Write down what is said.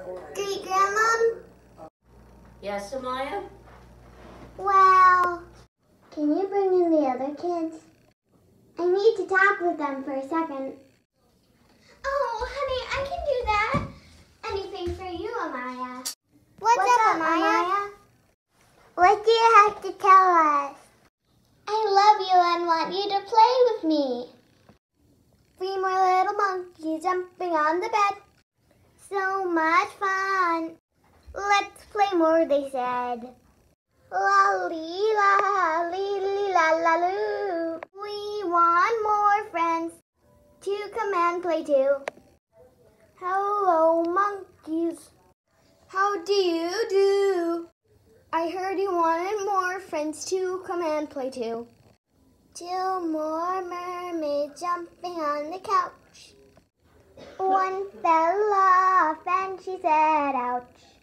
Great Grandmom? Yes, Amaya? Well, can you bring in the other kids? I need to talk with them for a second. Oh, honey, I can do that. Anything for you, Amaya. What's up, Amaya? What do you have to tell us? I love you and want you to play with me. 3 more little monkeys jumping on the bed. So much fun. Let's play more, they said. La lee la lee lee la la loo. We want more friends to come and play too. Hello, monkeys. How do you do? I heard you wanted more friends to come and play too. 2 more mermaids jumping on the couch. One fell off and she said, ouch.